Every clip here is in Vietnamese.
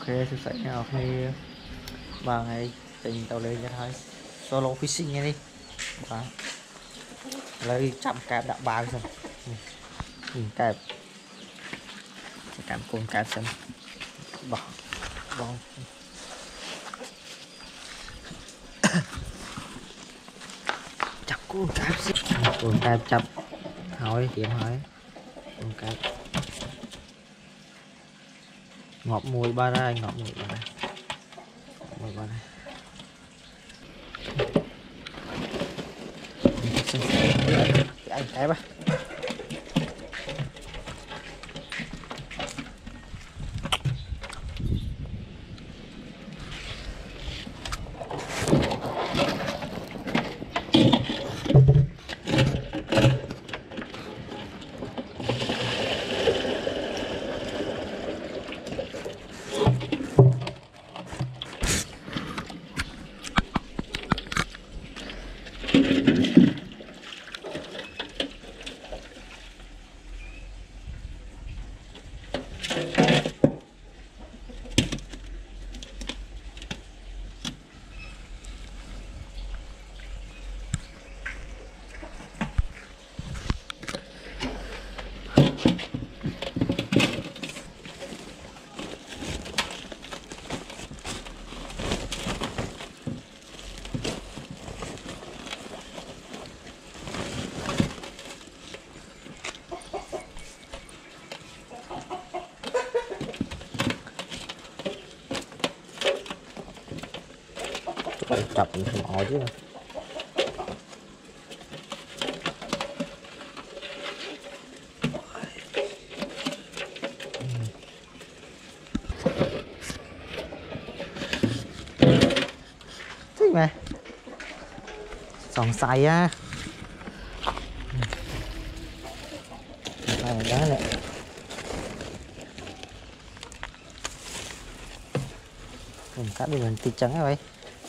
Thực sự nào khi ba ngày tình tàu lên cho thôi solo fishing nghe đi ba lấy chậm cạp đã ba rồi cạp cạp cồn cạp xem bỏ bỏ chậm cồn cạp chậm hỏi điểm hỏi cồn cạp ngọt mùi ba ra ngọt mùi ba ra mùi ba ra anh cái ba chập mỏ chứ thích mà sòng xay á xay đó nè mình cắt đi mình thịt trắng rồi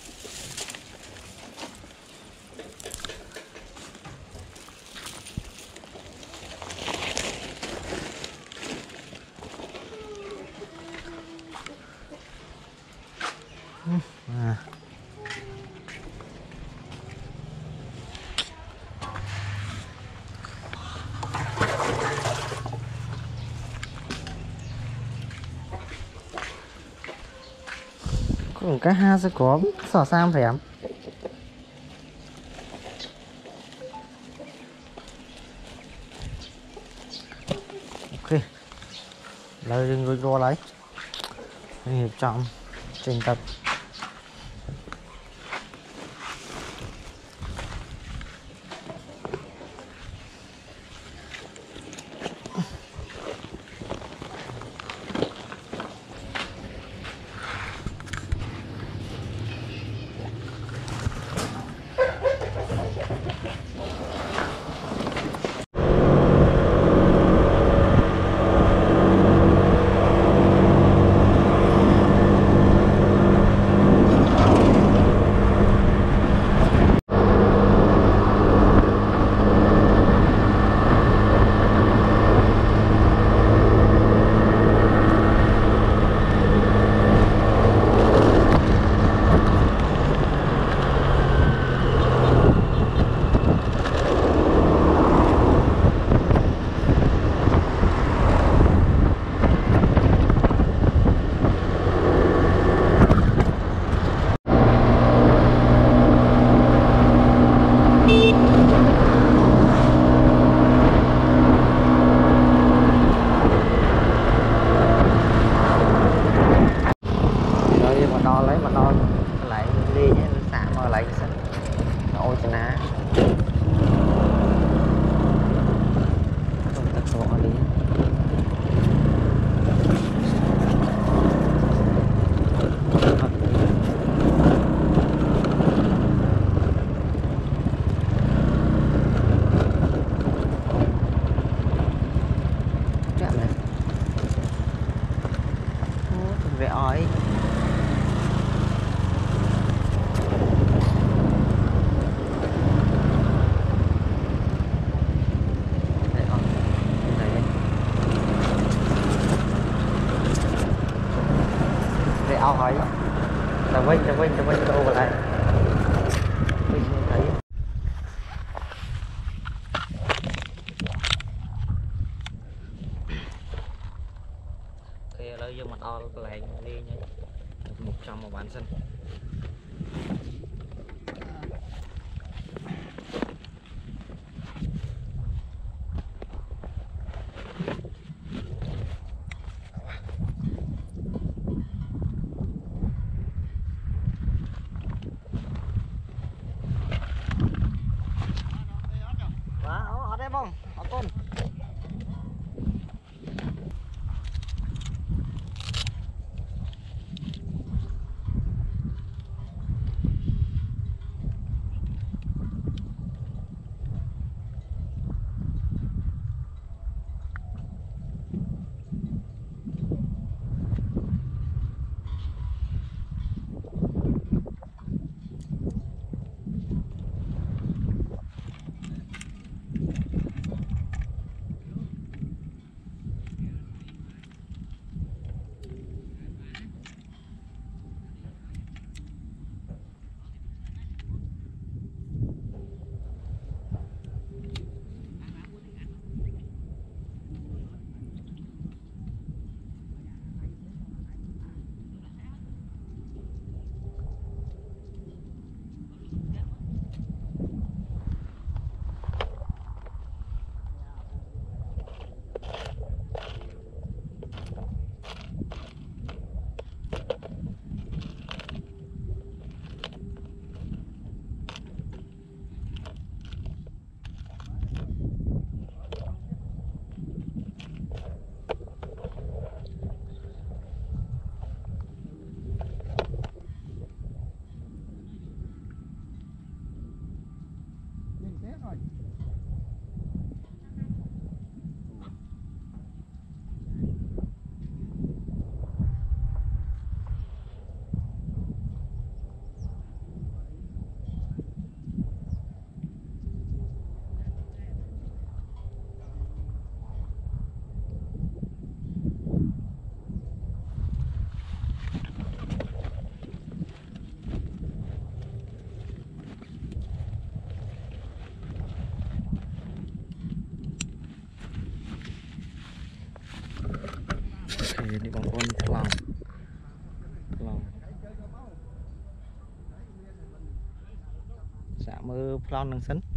cũng cái ha sẽ có sò sam phải không ok lời đừng rồi ro lấy hiệp trọng trình tập về ói ao hỏi ta vinh đâu lại vinh thấy thì lấy vô mặt ao lại đi nhé 100 một bản sinh ở đây bông ở con đi bằng con lòng dạ mơ plon đang sấn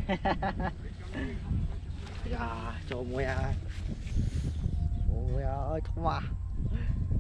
dạ, trời mùi à. Ôi ơi, không mà